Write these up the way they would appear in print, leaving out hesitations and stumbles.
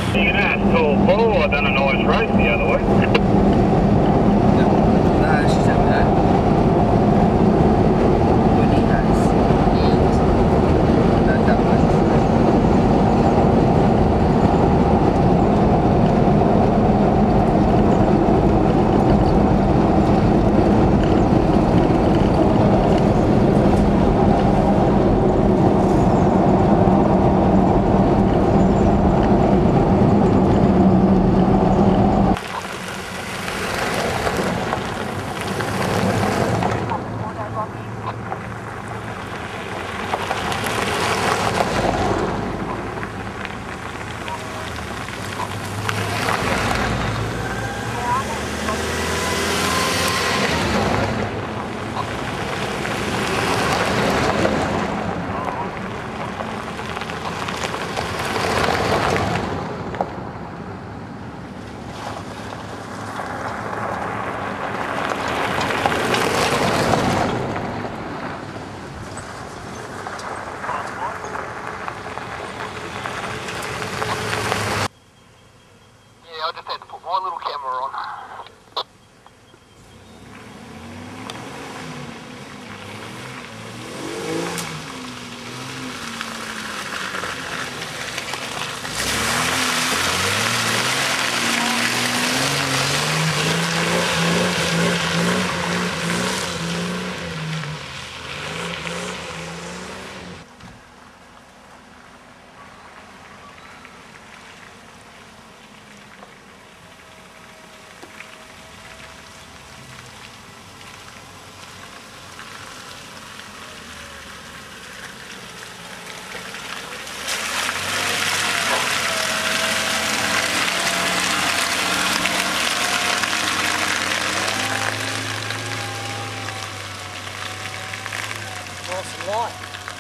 You can ask Tall Paul, I done a nice race the other week. No, she's over there. Winnie has. No, that was. I just had to put my little camera on. Nice and light.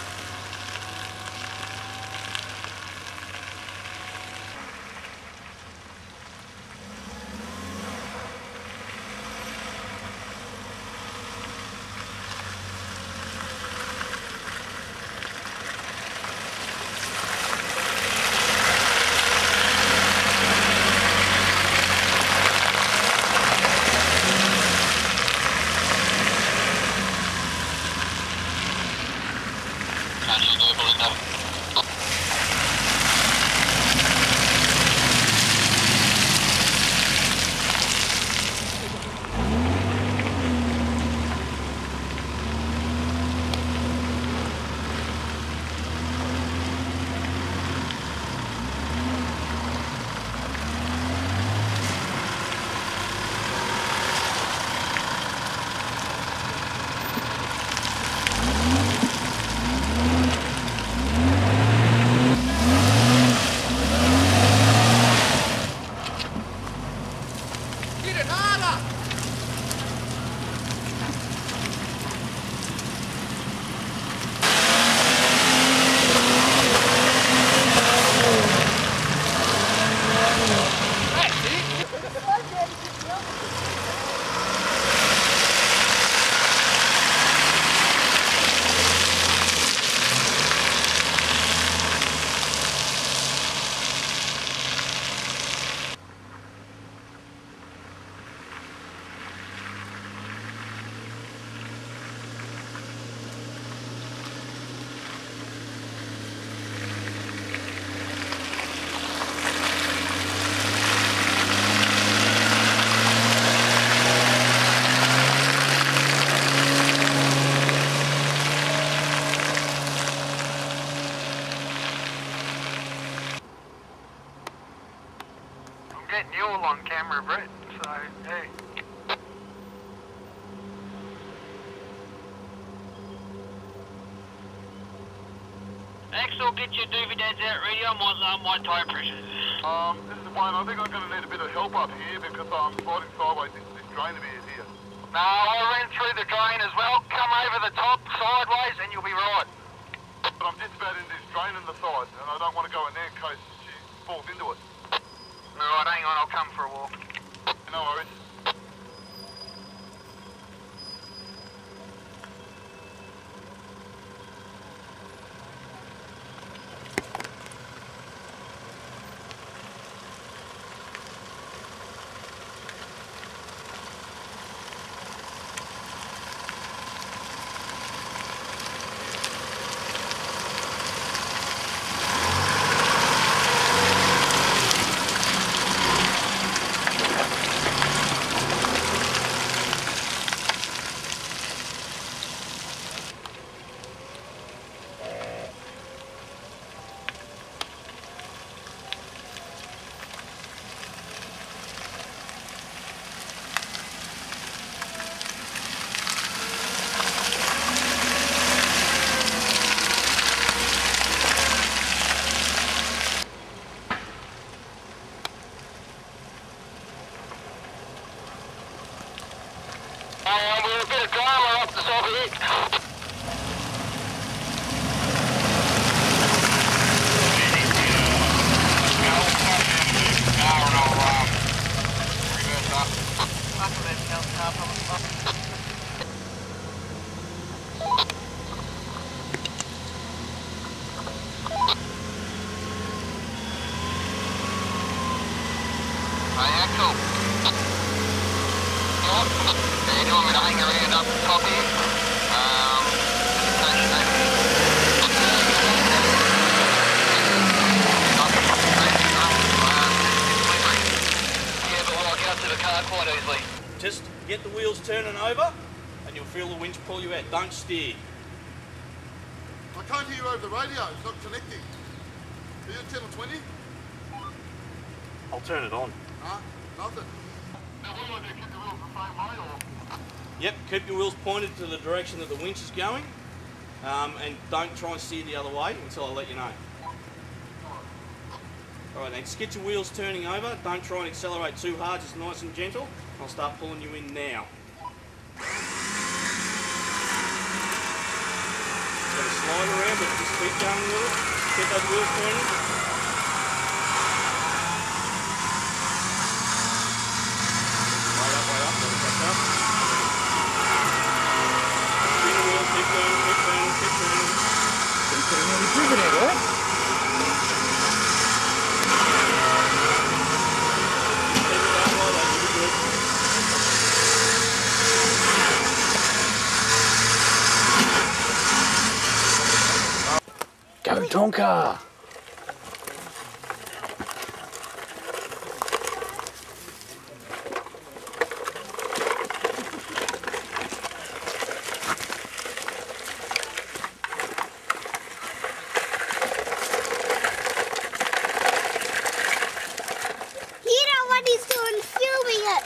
Getting you all on camera, Brett, so, hey. Axel, get your doobie dads out ready, I might lower my tyre pressures. This is Wayne, I think I'm going to need a bit of help up here because I'm sliding sideways into this drain of yours here. No, I ran through the drain as well. Come over the top, sideways, and you'll be right. But I'm just about in this drain in the side and I don't want to go in there in case she falls into it. Alright, hang on, I'll come for a walk. No worries. yeah, cool. You want me to hang around up the top here? Yeah, but walk out to the car quite easily. Just get the wheels turning over and you'll feel the winch pull you out. Don't steer. I can't hear you over the radio, it's not connecting. Are you at 10 or 20? I'll turn it on. Huh? Nothing. Now what do I do, keep the wheels the same way or? Yep, keep your wheels pointed to the direction that the winch is going, and don't try and steer the other way until I let you know. Alright then, just get your wheels turning over, don't try and accelerate too hard, just nice and gentle. I'll start pulling you in now. It's going to slide around, but just keep going with it. Get those wheels turning. Wait up, let it catch up. Spin the wheels, keep turning, keep turning, keep turning. Keep putting any prison in, right? Keep it going like that, you'll be good. Go Tonka! You know what he's doing, filming it.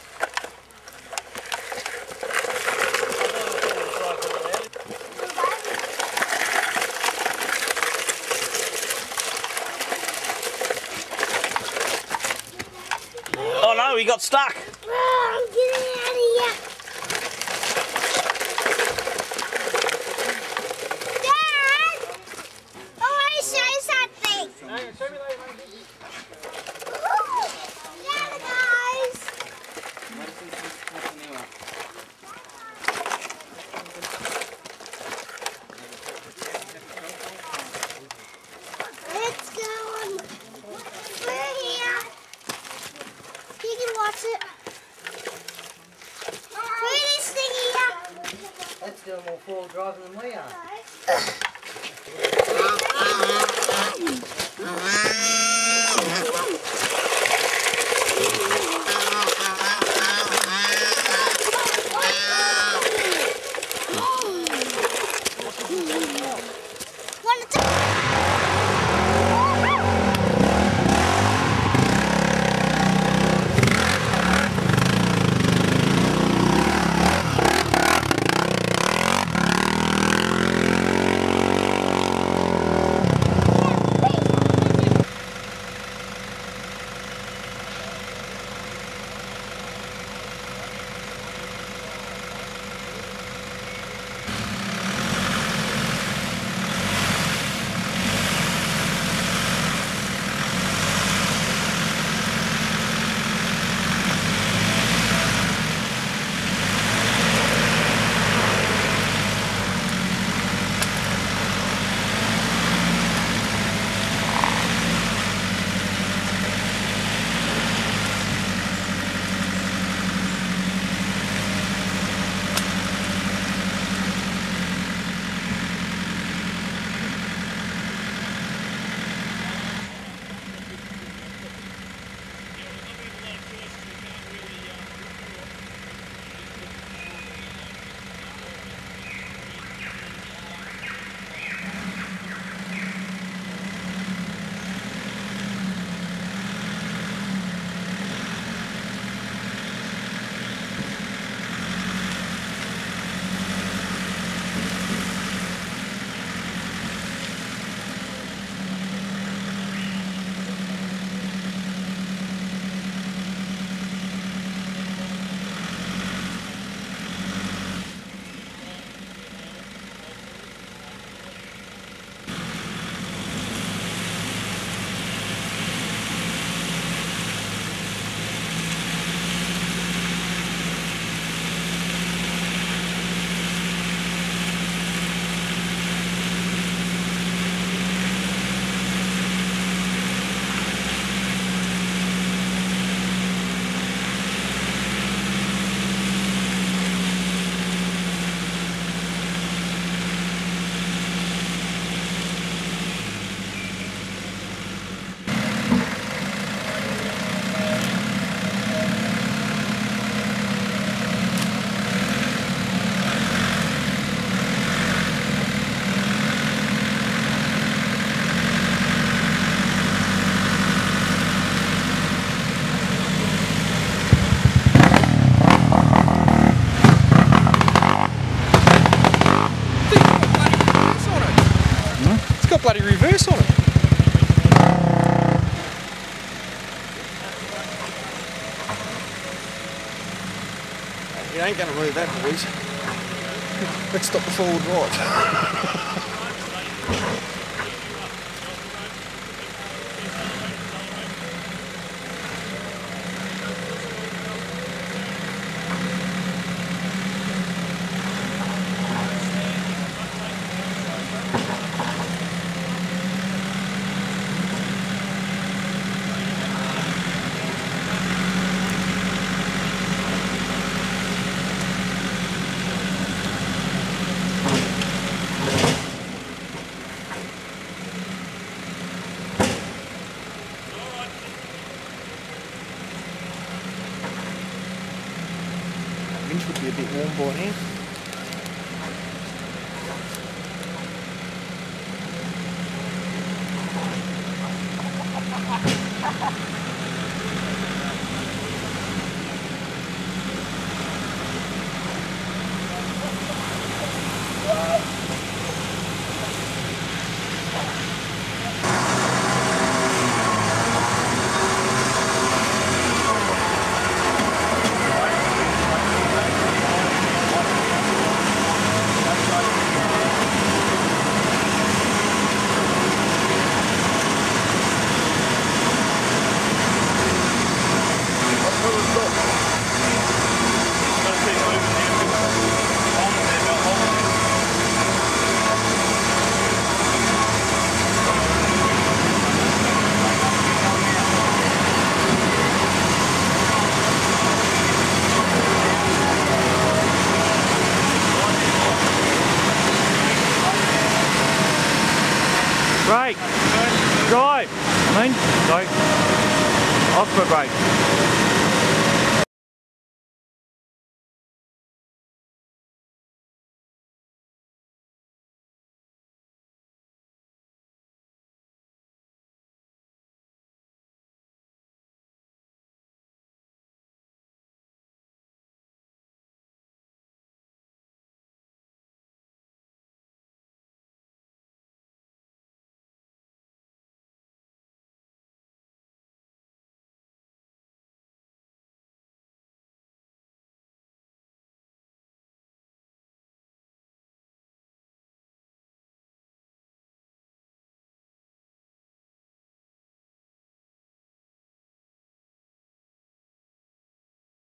Oh no, he got stuck. Oh, I'm getting out of here. Dad! I want to show you something. Ooh, yeah, guys. Let's go on. We're here. You can watch it. Pretty stingy here. That's doing more forward driving than we are. Want to You ain't going to move that, boys. Let's stop the forward right. Winch would be a bit warm by now. Brake. Drive. Go. Off the brake.